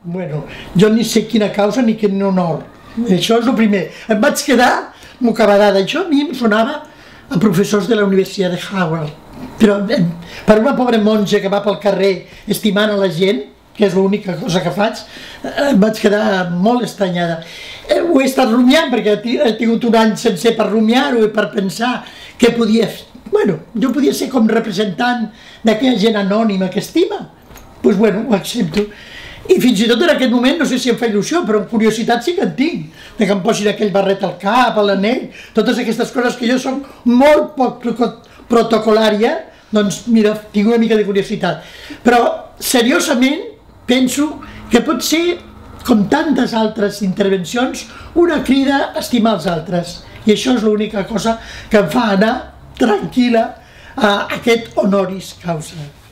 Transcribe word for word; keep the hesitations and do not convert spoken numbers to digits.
Bueno, jo ni sé quina causa ni quin honor. Això és el primer. Em vaig quedar mocabarada. Això a mi em sonava a professors de la Universitat de Harvard. Però per una pobra monja que va pel carrer estimant a la gent, que és l'única cosa que faig, em vaig quedar molt estranyada. Ho he estat rumiant perquè he tingut un any sencer per rumiar-ho i per pensar què podia fer. Bueno, jo podia ser com representant d'aquella gent anònima que estima. Doncs bueno, ho accepto. I fins i tot en aquest moment, no sé si em fa il·lusió, però en curiositat sí que en tinc, de que em posin aquell barret al cap, a l'anell, totes aquestes coses que jo soc molt poc protocolària, doncs mira, tinc una mica de curiositat. Però, seriosament, penso que pot ser, com tantes altres intervencions, una crida a estimar els altres. I això és l'única cosa que em fa anar tranquil·la a aquest honoris causa.